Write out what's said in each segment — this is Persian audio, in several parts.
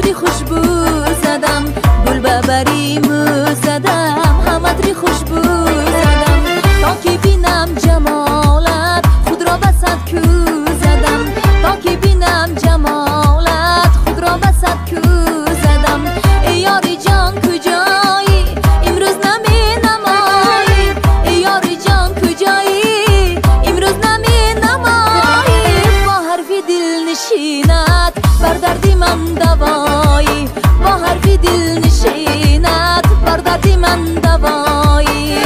همتری خوشبو زدم، گل ببریمو زدم، همتری خوشبو زدم، تا که بینم جمالت خود را بسد کو زدم، تا که بینم جمالت خود را بسد کو زدم. ای یاری جان کجایی امروز نمی نمایی، ای یاری جان کجایی امروز نمی نمایی، با حرف دل نشینت بر درد من دوایی، با حرف دل نشینت بر درد من دوایی.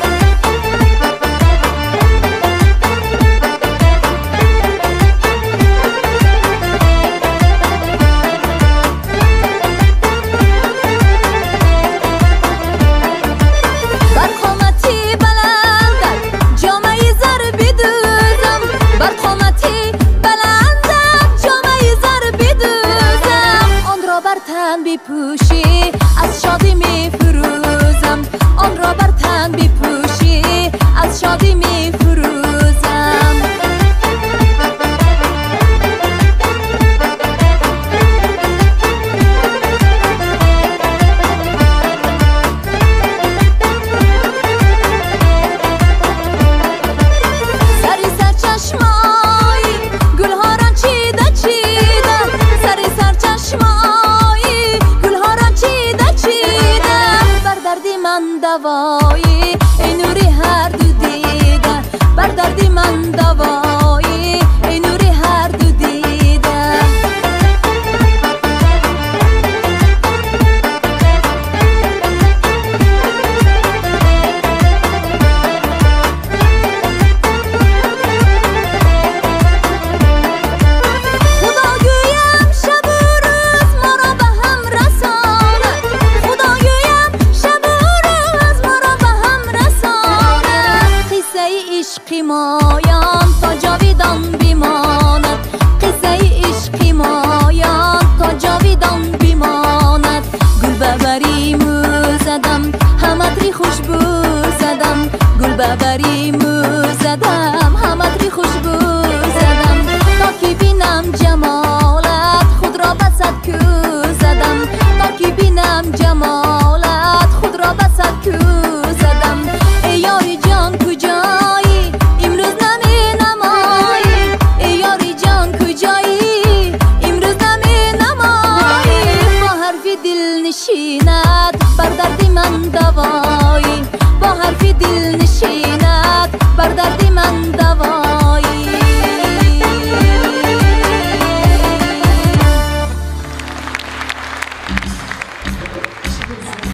بپوشی از شادی می فروزم، آن را بر تن بپوشی از شادی می فروزم. سری سر چشمایی گلها را چیده چیده، سری سر چشمایی من دوایی، ای نوری هر دو دیده بر درد من دوایی، ای نوری هر دو دیده. خدا گویم شب و روز ما را به هم رساند، خدا گویم شب عشقی مایان تا جاویدان بماند، قصه عشقی مایان تا جاویدان بماند. گل ببریمو زدم، همتری خوشبو زدم، گل ببریمو